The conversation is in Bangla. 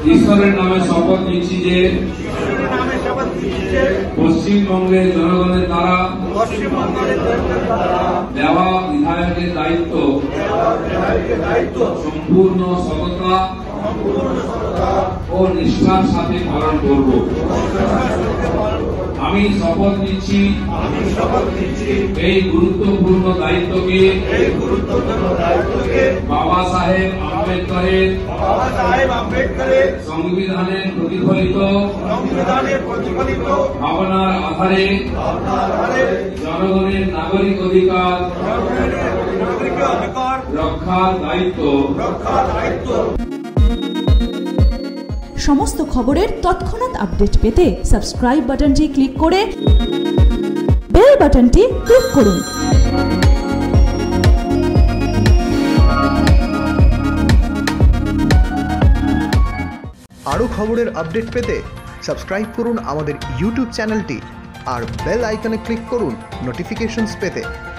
ঈশ্বরের নামে শপথ নিচ্ছি যে পশ্চিমবঙ্গের জনগণের দ্বারা দেওয়া বিধায়কের দায়িত্ব সম্পূর্ণ সততা ও নিষ্ঠার সাথে পালন করব। আমি শপথ নিচ্ছি এই গুরুত্বপূর্ণ দায়িত্বকে বাবা সাহেব আম্বেদকরের সংবিধানের প্রতিফলিত ভাবনার আধারে জনগণের নাগরিক অধিকার রক্ষার দায়িত্ব। সমস্ত খবরের তৎক্ষণাৎ আপডেট পেতে সাবস্ক্রাইব বাটনটি ক্লিক করে বেল বাটনটি ক্লিক করুন। আরও খবরের আপডেট পেতে সাবস্ক্রাইব করুন আমাদের ইউটিউব চ্যানেলটি আর বেল আইকনে ক্লিক করুন নোটিফিকেশনস পেতে।